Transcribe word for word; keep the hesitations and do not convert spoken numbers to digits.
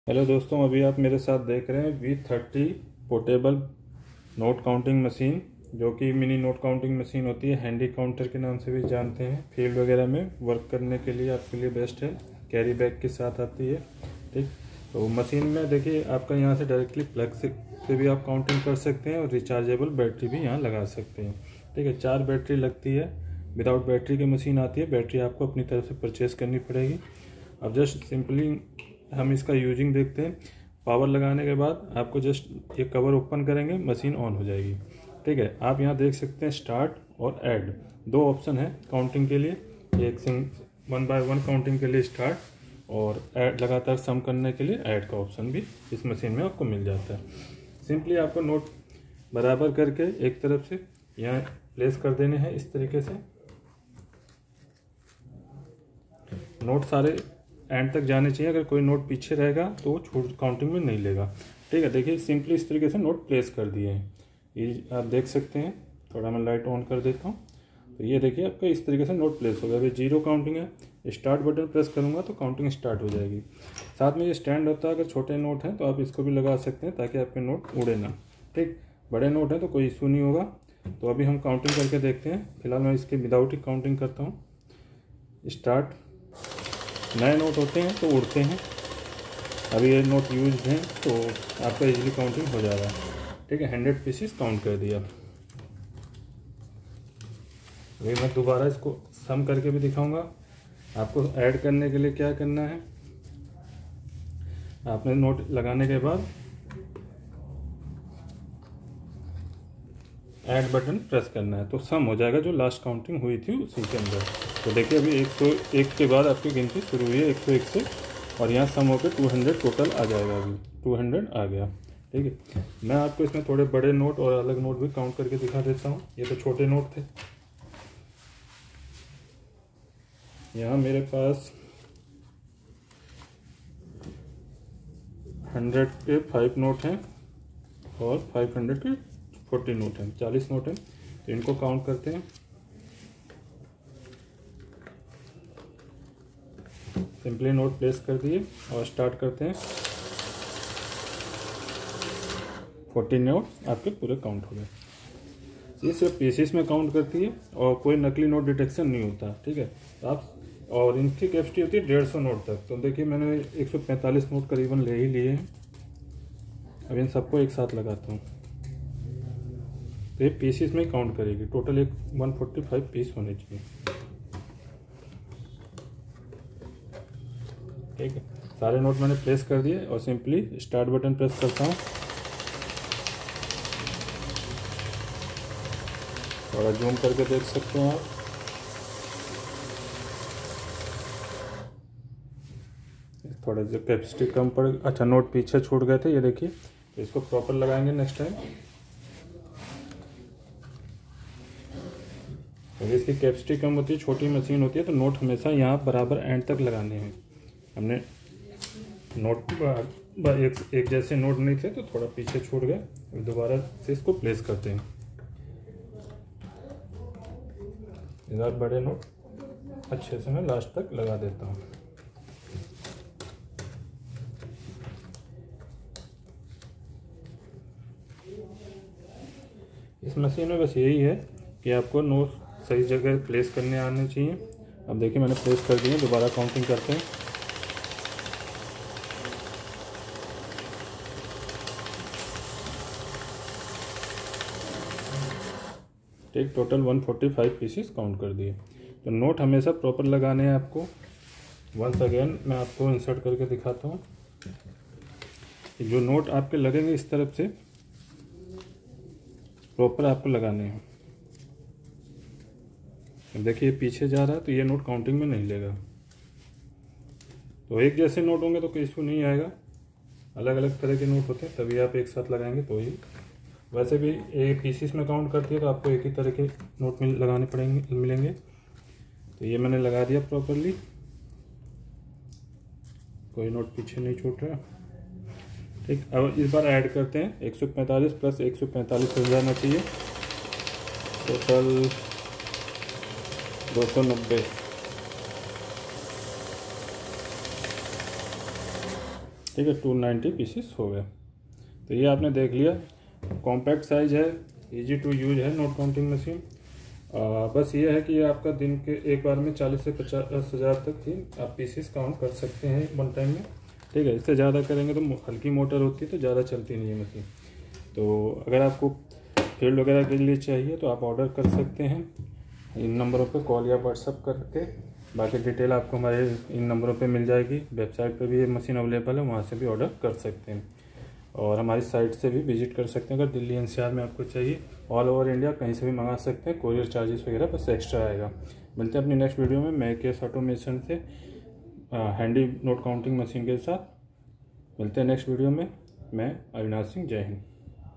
Hello दोस्तों, अभी आप मेरे साथ देख रहे हैं V thirty portable note counting machine, जो कि मिनी नोट काउंटिंग मशीन होती है। हैंडी काउंटर के नाम से भी जानते हैं। फील्ड वगैरह में वर्क करने के लिए आपके लिए बेस्ट है। कैरी बैग के साथ आती है। ठीक, तो मशीन में देखिए आपका यहाँ से डायरेक्टली प्लग से, से भी आप काउंटिंग कर सकते हैं और रिचार्जेबल बैटरी भी यहाँ लगा सकते हैं। ठीक है, चार बैटरी लगती है। विदाउट बैटरी की मशीन आती है। बैटरी आपको अपनी तरफ से परचेस करनी पड़ेगी। अब जस्ट सिंपली हम इसका यूजिंग देखते हैं। पावर लगाने के बाद आपको जस्ट ये कवर ओपन करेंगे, मशीन ऑन हो जाएगी। ठीक है, आप यहाँ देख सकते हैं स्टार्ट और ऐड, दो ऑप्शन है काउंटिंग के लिए। एक सिंग वन बाय वन काउंटिंग के लिए स्टार्ट, और ऐड लगातार सम करने के लिए ऐड का ऑप्शन भी इस मशीन में आपको मिल जाता है। सिंपली आपको नोट बराबर करके एक तरफ से यहाँ प्लेस कर देने हैं इस तरीके से। नोट सारे एंड तक जाने चाहिए। अगर कोई नोट पीछे रहेगा तो वो छूट काउंटिंग में नहीं लेगा। ठीक है, देखिए सिंपली इस तरीके से नोट प्लेस कर दिए हैं। ये आप देख सकते हैं। थोड़ा मैं लाइट ऑन कर देता हूँ, तो ये देखिए आपका इस तरीके से नोट प्लेस हो गया। अभी जीरो काउंटिंग है। स्टार्ट बटन प्रेस करूँगा तो काउंटिंग स्टार्ट हो जाएगी। साथ में ये स्टैंड होता है, अगर छोटे नोट हैं तो आप इसको भी लगा सकते हैं ताकि आपके नोट उड़े ना। ठीक, बड़े नोट हैं तो कोई इशू नहीं होगा। तो अभी हम काउंटिंग करके देखते हैं। फिलहाल मैं इसके विदाउट ही काउंटिंग करता हूँ। स्टार्ट। नए नोट होते हैं तो उड़ते हैं। अभी ये नोट यूज हैं तो आपका इजीली काउंटिंग हो जा रहा है। ठीक है, हंड्रेड पीसीस काउंट कर दिया। अभी मैं दोबारा इसको सम करके भी दिखाऊंगा। आपको ऐड करने के लिए क्या करना है, आपने नोट लगाने के बाद ऐड बटन प्रेस करना है तो सम हो जाएगा जो लास्ट काउंटिंग हुई थी उसी के अंदर। तो देखिए अभी एक सौ एक के बाद आपकी गिनती शुरू हुई है एक सौ एक से, और यहाँ सम होकर दो सौ टोटल आ जाएगा। अभी दो सौ आ गया। ठीक है, मैं आपको इसमें थोड़े बड़े नोट और अलग नोट भी काउंट करके दिखा देता हूँ। ये तो छोटे नोट थे। यहाँ मेरे पास हंड्रेड के फाइव नोट हैं और फाइव हंड्रेड के फोर्टी नोट हैं, चालीस नोट हैं। तो इनको काउंट करते हैं। सिंपली नोट प्लेस कर दिए और स्टार्ट करते हैं। फोर्टी नोट आपके पूरे काउंट हो गए। ये सिर्फ पीसीस में काउंट करती है और कोई नकली नोट डिटेक्शन नहीं होता। ठीक है, तो आप, और इनकी कैपेसिटी होती है डेढ़ सौ नोट तक। तो देखिए मैंने एक सौ पैंतालीस नोट करीबन ले ही लिए हैं। अब इन सबको एक साथ लगाता हूँ तो ये पीसीस में काउंट करेगी। टोटल एक वन फोर्टी फाइव पीस होने चाहिए। ठीक है, सारे नोट मैंने प्लेस कर दिए और सिंपली स्टार्ट बटन प्रेस करता हूँ। थोड़ा जूम करके देख सकते हैं आप। थोड़ा जो कैपेसिटी कम पड़, अच्छा नोट पीछे छूट गए थे, ये देखिए। तो इसको प्रॉपर लगाएंगे नेक्स्ट टाइम। अगर इसकी कैपेसिटी कम होती है, छोटी मशीन होती है, तो नोट हमेशा यहाँ बराबर एंड तक लगाने हैं। हमने नोट एक, एक जैसे नोट नहीं थे तो थोड़ा पीछे छूट गए। दोबारा से इसको प्लेस करते हैं। इधर बड़े नोट अच्छे से मैं लास्ट तक लगा देता हूँ। इस मशीन में बस यही है कि आपको नोट सही जगह प्लेस करने आने चाहिए। अब देखिए मैंने प्लेस कर दिए। दोबारा काउंटिंग करते हैं। ठीक, टोटल एक सौ पैंतालीस पीसेस काउंट कर दिए। तो नोट हमेशा प्रॉपर लगाने हैं आपको। वंस अगेन मैं आपको इंसर्ट करके दिखाता हूँ। जो नोट आपके लगेंगे इस तरफ से प्रॉपर आपको लगाने हैं। देखिए पीछे जा रहा है तो ये नोट काउंटिंग में नहीं लेगा। तो एक जैसे नोट होंगे तो कोई इशू नहीं आएगा। अलग अलग तरह के नोट होते हैं तभी आप एक साथ लगाएंगे तो ही। वैसे भी एक पीसीस में काउंट करती है तो आपको एक ही तरह के नोट मिल लगाने पड़ेंगे मिलेंगे। तो ये मैंने लगा दिया प्रॉपरली। कोई नोट पीछे नहीं छूट रहा। ठीक, अब इस बार ऐड करते हैं। एक सौ पैंतालीस प्लस एक सौ पैंतालीस हो जाना चाहिए। टोटल दो सौ नब्बे। ठीक ठीक है, टू नाइन्टी पीसेस हो गए। तो ये आपने देख लिया, कॉम्पैक्ट साइज है, इजी टू यूज है नोट काउंटिंग मशीन। आ, बस ये है कि ये आपका दिन के एक बार में चालीस से पचास हज़ार तक ही आप पीसेस काउंट कर सकते हैं वन टाइम में, ठीक है। इससे ज़्यादा करेंगे तो हल्की मोटर होती है तो ज़्यादा चलती नहीं है मशीन। तो अगर आपको फील्ड वगैरह के लिए चाहिए तो आप ऑर्डर कर सकते हैं इन नंबरों पे कॉल या व्हाट्सअप करके। बाकी डिटेल आपको हमारे इन नंबरों पे मिल जाएगी। वेबसाइट पे भी ये मशीन अवेलेबल है, वहाँ से भी ऑर्डर कर सकते हैं और हमारी साइट से भी विजिट कर सकते हैं। अगर दिल्ली एनसीआर में आपको चाहिए, ऑल ओवर इंडिया कहीं से भी मंगा सकते हैं। कोरियर चार्जेस वगैरह बस एक्स्ट्रा आएगा। मिलते हैं अपनी नेक्स्ट वीडियो में मैं केस ऑटोमेशन से हैंडी नोट काउंटिंग मशीन के साथ। मिलते हैं नेक्स्ट वीडियो में। मैं अविनाश सिंह, जय हिंद।